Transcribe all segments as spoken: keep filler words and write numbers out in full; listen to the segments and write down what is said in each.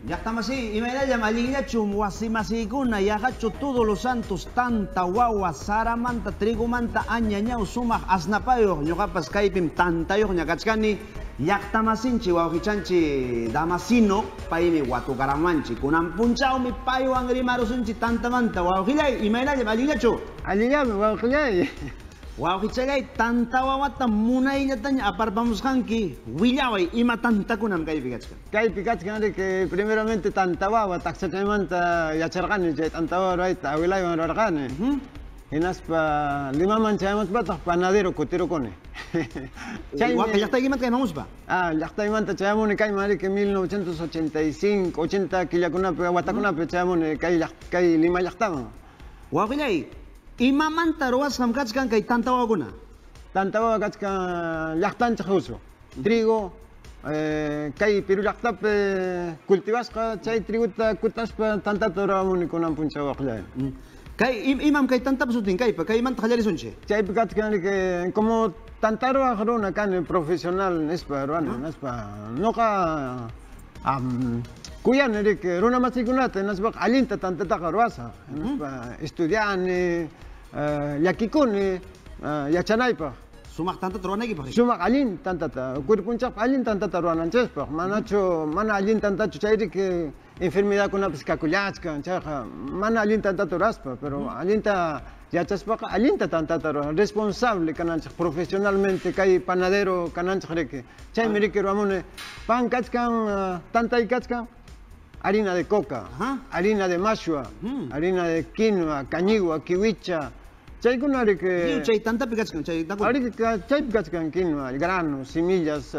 Llaqtamasi, imaynalla mallinllachu wasimasikuuna yaqachu todos los santos tanta wawa saramanta trigumanta añañaw sumaq asnapayuq ñuqapas kaypim tantayuq ñakachkani llaqtamasinchi wawqichanchi Damasino paymi watukaranmanchi kunan punchawmi paywan rimarusunchi tantamanta wawqillay imaynalla mallinllachu allillami wawqillay wawqichalay tanta wawata munaylataña aparpamusqanki willaway ima tantakunam kaypi kachkan kaypi kachkan que primeramente tanta wawa takshachaymanta yacharqani chay tanta wawa rayta awilaywan rurarqani hinaspa limaman chaymuspa panadero kutirukuni wawqa llaqtaykimanta kaymamuspa ah llaqtaymanta chaymuni kayma que mil novecientos ochenta y cinco ochenta killakunapi watakunapi chaymuni kay kay Lima llaqtaman wawqillay imamanta ruwasqam kachkan kay tanta wawakuna tanta wawa kachkan llaqtanchik usu trigo kay Perú llaqtapi cultivasqa chay triguta kutashpa tantata ruramuni kunan puncha wawqillay kay imam kay tantapas sutin kaypa kaymanta qallarisunchi chaypi kachkan que como tanta ruwaq runa kani profesional nispa ruana nispa ñuqa kuyani rik runa masikunata nispa allinta tantataqa ruwasaq nispa estudiani llakikuni yachanaypaq sumaq tantata ruwanaykipaq sumaq allin tantata cuerpunchaqpa allin tantata ruwananchikpaq manachu mana allin tantachu chay rik enfermedadkunapas kakullachkan chayqa mana allin tantata ruraspa pero allinta yachaspaqa allinta tantata ruran responsable kananchik profesionalmente kay panadero kananchik riki chaymi riki ruramuni pan kachkan tantay kachkan harina de coca harina de mashua harina de quinoa cañigua kiwicha chaykuna riki chay tantapi kachkan chay chaypi kachkan quinoa grano semillas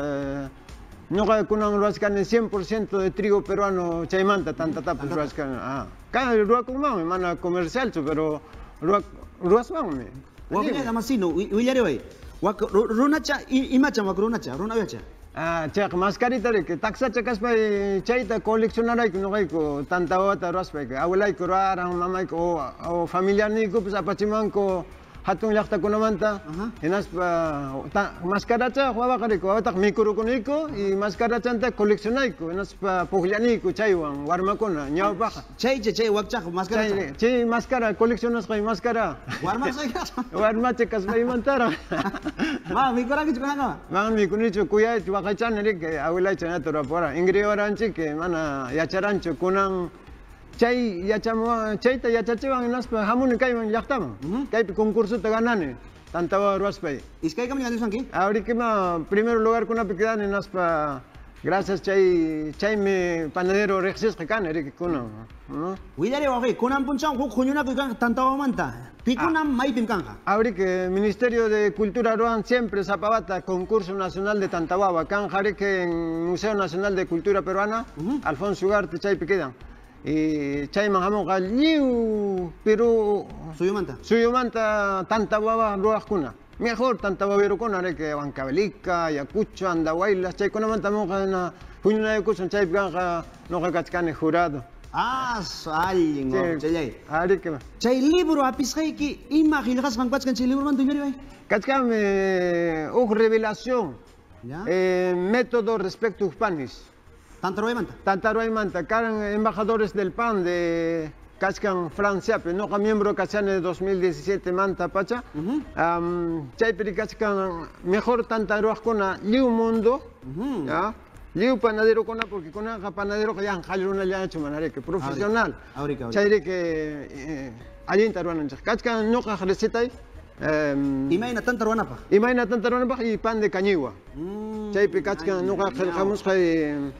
ñuqa kunan ruwasqani cien por ciento de trigo peruano chaymanta tantatapas ruwasqani kana ruwakunmanmi mana comercialchu pero ruwasmanmi wawqillay Damasino willariway runacha imachan wak runacha runa uyacha chayqa mascarita riki taksacha kaspay chayta coleccionarayku ñuqayku tanta wawata ruwaspayka abuelayku ruwaran mamayku o familiarniykupis apachimanku hatun llaqtakunamanta hinaspa mascaracha wawaqa riki wawataqa mikurukunayku y mascarachanta coleccionayku hinaspa pukllaniyku chaywan warmakuna ñawpaqa chaycha chay wakchaqa mascaracha chay mascara coleccionasqay mascara warmacha kaspaymantaraq ma mikurankichu kunanqa mana mikunichu kuyaychu waqaychani riki abuelay chaynata ruwapura ingriwaranchiki mana yacharanchu kunan chay yachama chayta yachachiwan hinaspa hamuni kayman llaqtaman kaypi concursuta ganani tanta wawa ruwaspay iskaykama ñaniswanki ahorikima primero lugar kunapi quedani hinaspa gracias chay chaymi panadero riqsisqa kani riki kunan willari wawqi kunan punchawan huk huñunapi kanqa tanta wawamanta pikunan maypim kanqa ahoriki ministerio de cultura ruan siempre sapawata concurso nacional de tanta wawa kanja riki en museo nacional de cultura peruana Alfonso Ugarte chaypi quedan y chayman hamunqa lliw Perú suyumanta suyumanta tanta wawa ruwaqkuna mejor tanta wawirukuna riki Huancavelica, Ayacucho, Andahuaylas chaykunamanta hamunqa huñunaykusun chaypi kanqa ñuqa kachkani jurado ah allin wawqillay arikima chay libro apisqayki ima qillqasqan kachkan chay libromanta willariway kachkami huk revelación método respecto Hispanis tanta ruwaymanta tanta ruwaymanta karan embajadores del P A N de kachkan Franciapi ñuqa miembro kachani de dos mil diecisiete manta pacha chaypi kachkan mejor tanta ruwaqkuna lliw mundo lliw panaderokuna porque kunaqa panaderoqa yan qallrunallachu mana riki profesional chay riki allinta ruwananchik kachkan ñuqa recetay imayna tanta ruwanapaq imayna tanta ruwanapaq y pan de cañigua chaypi kachkan ñuqa qillqamusqay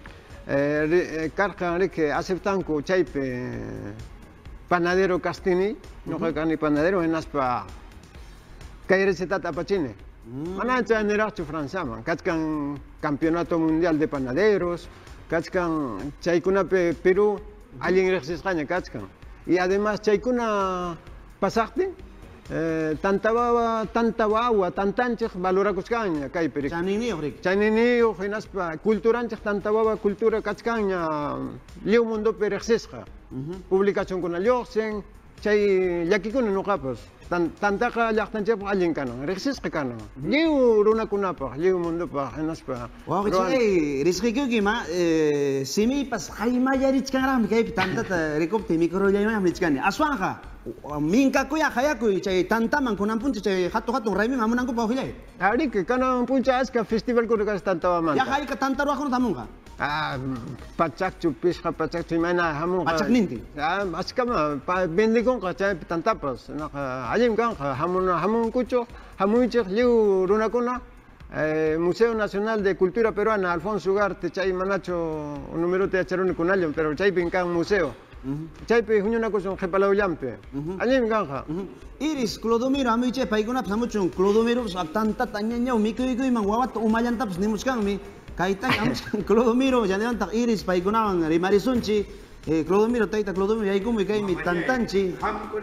karqa riki aceptanku chaypi panadero kastini ñuqa kani panadero hinaspa kay recetata apachini mana chayniraqchu Franciaman kachkan campeonato mundial de panaderos kachkan chaykunapi Perú allin riqsisqaña kachkan y además chaykuna pasaqtin tanta wawa tanta wawa tantanchik valorakusqaña kaypi chaniniyuq riki chaniniyuq hinaspa culturanchik tanta wawa cultura kachkanña lliw mundopi riqsisqa publicacionkuna lluqsin chay llakikuna ñuqapas tan tantaqa llaqtanchaypaq allin kanan, riqsisqa kanan. Lliw runakunapaq, lliw mundupaq, hinaspa. Wawqichay, risqikuykiman simipas qaymallarichkanraqmi kaypi tantata rikupti microllaymanta michkani. Aswanja, minkakuya hayakuy chay tantaman kunanpuncha chay hatu hatun raymin amunankupa waqillay. Ariki kanan puncha aska festival kurikas tantawamanta. Ya hayka tanta ruwaqkuna tamunqa. Ah, pachakchu, pisqa pachakchu, imana hamunqa. Pachakninti. Ah, askama, bendikunqa chay tantapas. Allim kanqa, hamun hamunkuchu, hamunchik lliw runakuna. Eh, Museo Nacional de Cultura Peruana, Alfonso Ugarte, chay manacho número te acharuni kunallam, pero chay pinkan museo. Chay pe huñuna kusun jepalaullampe. Allim kanqa. Iris, Clodomiro, amiche, paikunapas amuchun, Clodomiro, tanta tañañaw, mikuyukuyman wawata umallantapas nimuskanmi. Kaitan amuchun, Clodomiro, yanevantaq Iris, paikunawan rimarisunchi. Clodomiro, taita Clodomiro, yaykumi kaymi tantanchi.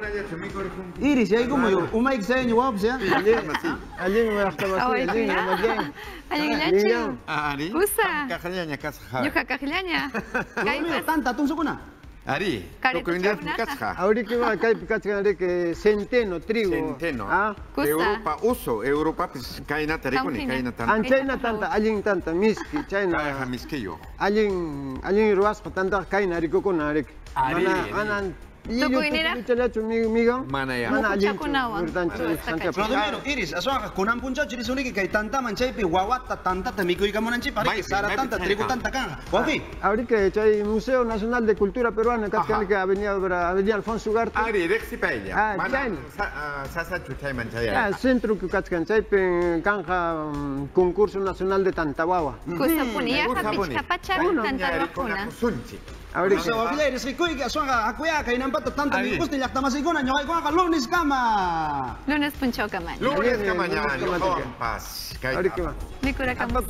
Iris, yaykumi, umayk sayaño wawapas ya. Allim waqtamasi, allim waqtamasi. Allinllachu. Ari. Kusa. Kaqllaña kasqa. Ñuqa kaqllaña. Clodomiro, tanta tunsukuna. Ari. Karita Tukuyniyas chawnaqa. kasqa. Ahorita va kaypi kachkan que centeno trigo. Centeno. Ah, Kusa. Europa uso, Europa pues kainata rikuni, Tampina. kainata. anchayna tanta allin tanta miski Kaya chayna miskeyo. allin allin ruasqa tanta kayna rikukuna rik. Ari, Mana ari. anan Tukuynira? Chalachu migan. Mana ya. Mana allin. Mukuchakunawan. Clodomiro, Iris, aswanga kunan punchachu risuniki kay tantaman chaypi wawata tantata mikuykamunanchi pariki Maypi, sara tanta maypi trigo chayqa. tanta kanja. Wawqi. Ahorita chay Museo Nacional de Cultura Peruana kachkan que Avenida Avenida Alfonso Ugarte. Ari, reksi paella. Ah, Mana chayna. sa- ah, sasa chutayman Ya, chaya. centro que kachkan chaypi kanja mm, concurso nacional de Tantawawa. Kusa puniya Gusta ka puni. pichkapacha Kuna tantarwakuna. kusunchi. Ahorita Sa wawqilay risqikuyki aswanga akuya kay nampata tanta Ari. mikusti llaqtamasikuna ñuqaykunaqa lunes kama. Lunes punchawkaman. Lunes Ari, ka mañana, lunes ka yo mañana. paz. ahorita va. Mikurakan.